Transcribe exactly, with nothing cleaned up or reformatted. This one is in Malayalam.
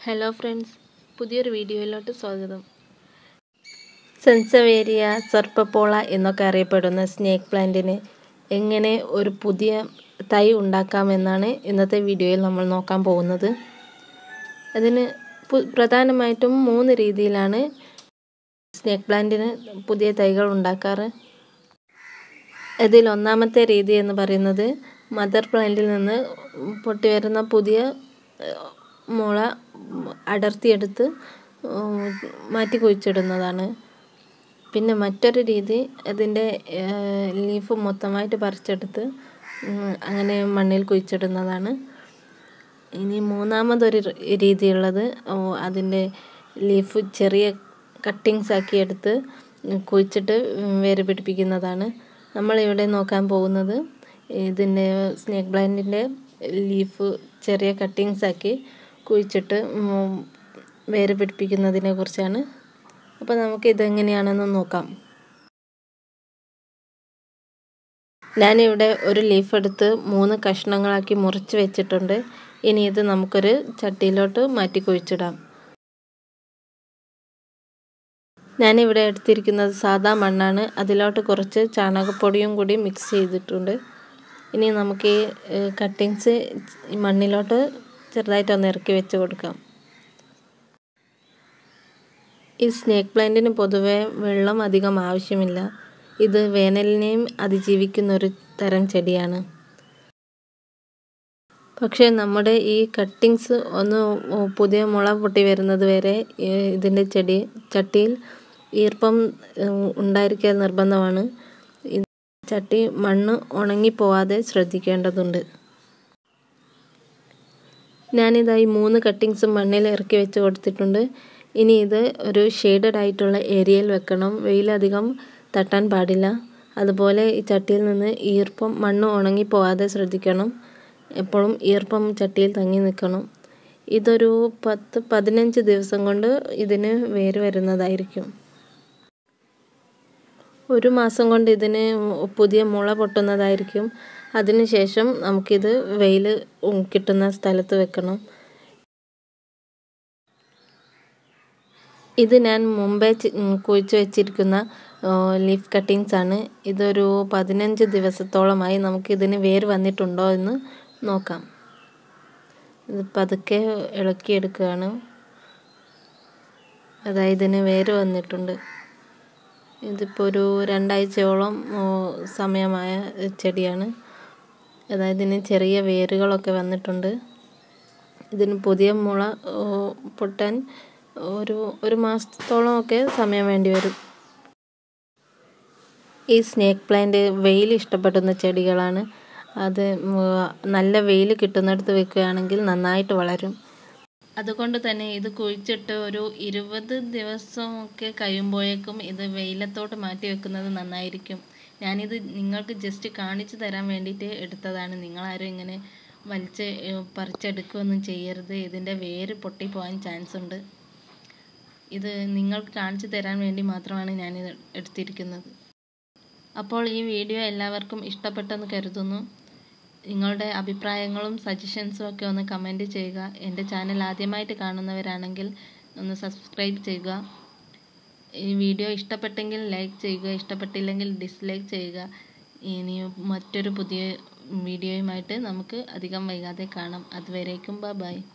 Hello friends, പുതിയൊരു വീഡിയോയിലോട്ട് സ്വാഗതം. Sansaveria, Sarpa, pola എന്നൊക്കെ അറിയപ്പെടുന്ന സ്നേക്ക് പ്ലാന്റിന് എങ്ങനെ ഒരു പുതിയ തൈ ഉണ്ടാക്കാമെന്നാണ് ഇന്നത്തെ വീഡിയോയിൽ നമ്മൾ നോക്കാൻ പോകുന്നത്. അതിന് പ്രധാനമായിട്ടും മൂന്ന് രീതിയിലാണ് സ്നേക്ക് പ്ലാന്റിന് പുതിയ തൈകൾ ഉണ്ടാക്കാറ്. ഇതിൽ ഒന്നാമത്തെ രീതി എന്ന് പറയുന്നത് മദർ പ്ലാന്റിൽ നിന്ന് പൊട്ടി വരുന്ന പുതിയ മുള അടർത്തിയെടുത്ത് മാറ്റി കുഴിച്ചിടുന്നതാണ്. പിന്നെ മറ്റൊരു രീതി അതിൻ്റെ ലീഫ് മൊത്തമായിട്ട് പറിച്ചെടുത്ത് അങ്ങനെ മണ്ണിൽ കുഴിച്ചിടുന്നതാണ്. ഇനി മൂന്നാമതൊരു രീതിയുള്ളത് അതിൻ്റെ ലീഫ് ചെറിയ കട്ടിങ്സ് ആക്കി എടുത്ത് കുഴിച്ചിട്ട് വേര് പിടിപ്പിക്കുന്നതാണ്. നമ്മളിവിടെ നോക്കാൻ പോകുന്നത് ഇതിൻ്റെ സ്നേക്ക് പ്ലാന്റിൻ്റെ ലീഫ് ചെറിയ കട്ടിങ്സ് ആക്കി കുഴിച്ചിട്ട് വേര് പിടിപ്പിക്കുന്നതിനെ കുറിച്ചാണ്. അപ്പോൾ നമുക്ക് ഇതെങ്ങനെയാണെന്ന് നോക്കാം. ഞാനിവിടെ ഒരു ലീഫ് എടുത്ത് മൂന്ന് കഷ്ണങ്ങളാക്കി മുറിച്ച് വെച്ചിട്ടുണ്ട്. ഇനി ഇത് നമുക്കൊരു ചട്ടിയിലോട്ട് മാറ്റി കുഴിച്ചിടാം. ഞാനിവിടെ എടുത്തിരിക്കുന്നത് സാദാ മണ്ണാണ്. അതിലോട്ട് കുറച്ച് ചാണകപ്പൊടിയും കൂടി മിക്സ് ചെയ്തിട്ടുണ്ട്. ഇനി നമുക്ക് ഈ കട്ടിങ്സ് മണ്ണിലോട്ട് ചെറുതായിട്ടൊന്ന് ഇറക്കി വെച്ച് കൊടുക്കാം. ഈ സ്നേക്ക് പ്ലാന്റിന് പൊതുവെ വെള്ളം അധികം ആവശ്യമില്ല. ഇത് വേനലിനെയും അതിജീവിക്കുന്ന ഒരു തരം ചെടിയാണ്. പക്ഷേ നമ്മുടെ ഈ കട്ടിങ്സ് ഒന്ന് പുതിയ മുള പൊട്ടി വരുന്നത് വരെ ഇതിൻ്റെ ചെടി ചട്ടിയിൽ ഈർപ്പം ഉണ്ടായിരിക്കാൻ നിർബന്ധമാണ്. ചട്ടി മണ്ണ് ഉണങ്ങിപ്പോവാതെ ശ്രദ്ധിക്കേണ്ടതുണ്ട്. ഞാനിതായി മൂന്ന് കട്ടിങ്സും മണ്ണിൽ ഇറക്കി വെച്ച് കൊടുത്തിട്ടുണ്ട്. ഇനി ഇത് ഒരു ഷെയ്ഡഡ് ആയിട്ടുള്ള ഏരിയയിൽ വെക്കണം. വെയിലധികം തട്ടാൻ പാടില്ല. അതുപോലെ ഈ ചട്ടിയിൽ നിന്ന് ഈർപ്പം മണ്ണ് ഉണങ്ങിപ്പോവാതെ ശ്രദ്ധിക്കണം. എപ്പോഴും ഈർപ്പം ചട്ടിയിൽ തങ്ങി നിൽക്കണം. ഇതൊരു പത്ത് പതിനഞ്ച് ദിവസം കൊണ്ട് ഇതിന് വേര് വരുന്നതായിരിക്കും. ഒരു മാസം കൊണ്ട് ഇതിന് പുതിയ മുള പൊട്ടുന്നതായിരിക്കും. അതിനുശേഷം നമുക്കിത് വെയിൽ കിട്ടുന്ന സ്ഥലത്ത് വെക്കണം. ഇത് ഞാൻ മുമ്പേ കുഴിച്ച് വെച്ചിരിക്കുന്ന ലീഫ് കട്ടിങ്സ് ആണ്. ഇതൊരു പതിനഞ്ച് ദിവസത്തോളമായി. നമുക്കിതിന് വേര് വന്നിട്ടുണ്ടോ എന്ന് നോക്കാം. ഇത് പതുക്കെ ഇളക്കിയെടുക്കുകയാണ്. അതായത് ഇതിന് വേര് വന്നിട്ടുണ്ട്. ഇതിപ്പോൾ ഒരു രണ്ടാഴ്ചയോളം സമയമായ ചെടിയാണ്. അതായത് ഇതിന് ചെറിയ വേരുകളൊക്കെ വന്നിട്ടുണ്ട്. ഇതിന് പുതിയ മുള പൊട്ടാൻ ഒരു ഒരു മാസത്തോളമൊക്കെ സമയം വേണ്ടി വരും. ഈ സ്നേക്ക് പ്ലാന്റ് വെയിൽ ഇഷ്ടപ്പെടുന്ന ചെടികളാണ്. അത് നല്ല വെയിൽ കിട്ടുന്നിടത്ത് വെക്കുകയാണെങ്കിൽ നന്നായിട്ട് വളരും. അതുകൊണ്ട് തന്നെ ഇത് കുഴിച്ചിട്ട് ഒരു ഇരുപത് ദിവസമൊക്കെ കഴിയുമ്പോഴേക്കും ഇത് വെയിലത്തോട്ട് മാറ്റി വെക്കുന്നത് നന്നായിരിക്കും. ഞാനിത് നിങ്ങൾക്ക് ജസ്റ്റ് കാണിച്ചു തരാൻ വേണ്ടിയിട്ട് എടുത്തതാണ്. നിങ്ങളാരും ഇങ്ങനെ വലിച്ച് പറിച്ചെടുക്കുകയൊന്നും ചെയ്യരുത്. ഇതിൻ്റെ വേര് പൊട്ടിപ്പോകാൻ ചാൻസ് ഉണ്ട്. ഇത് നിങ്ങൾക്ക് കാണിച്ചു തരാൻ വേണ്ടി മാത്രമാണ് ഞാനിത് എടുത്തിരിക്കുന്നത്. അപ്പോൾ ഈ വീഡിയോ എല്ലാവർക്കും ഇഷ്ടപ്പെട്ടെന്ന് കരുതുന്നു. നിങ്ങളുടെ അഭിപ്രായങ്ങളും സജഷൻസും ഒക്കെ ഒന്ന് കമൻറ്റ് ചെയ്യുക. എൻ്റെ ചാനൽ ആദ്യമായിട്ട് കാണുന്നവരാണെങ്കിൽ ഒന്ന് സബ്സ്ക്രൈബ് ചെയ്യുക. ഈ വീഡിയോ ഇഷ്ടപ്പെട്ടെങ്കിൽ ലൈക്ക് ചെയ്യുക, ഇഷ്ടപ്പെട്ടില്ലെങ്കിൽ ഡിസ്ലൈക്ക് ചെയ്യുക. ഇനി മറ്റൊരു പുതിയ വീഡിയോയുമായിട്ട് നമുക്ക് അധികം വൈകാതെ കാണാം. അതുവരേക്കും ബൈ ബൈ.